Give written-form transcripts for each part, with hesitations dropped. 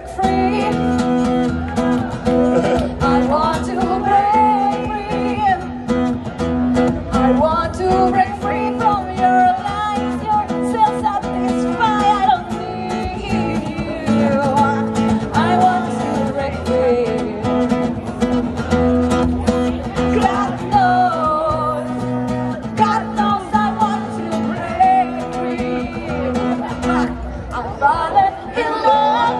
break free. I want to break free. I want to break free from your lies. You're self-satisfied. I don't need you. I want to break free. God knows I want to break free. I'm falling in love.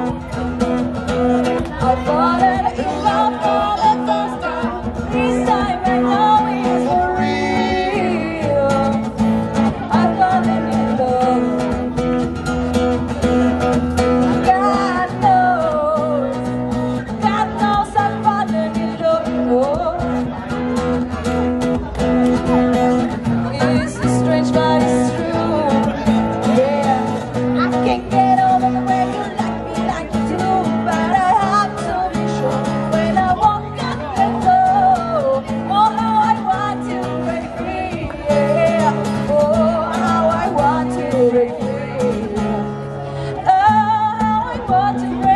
I'm falling in love for the first time. This time I know it's for real. I'm falling in love. God knows I'm falling in love. It's strange but it's true. Yeah, I can't get over the way you like me like you do, but I have to be sure when I walk out the door. Oh, how I want to break free. Yeah, oh, how I want to break free. Oh, how I want to break free.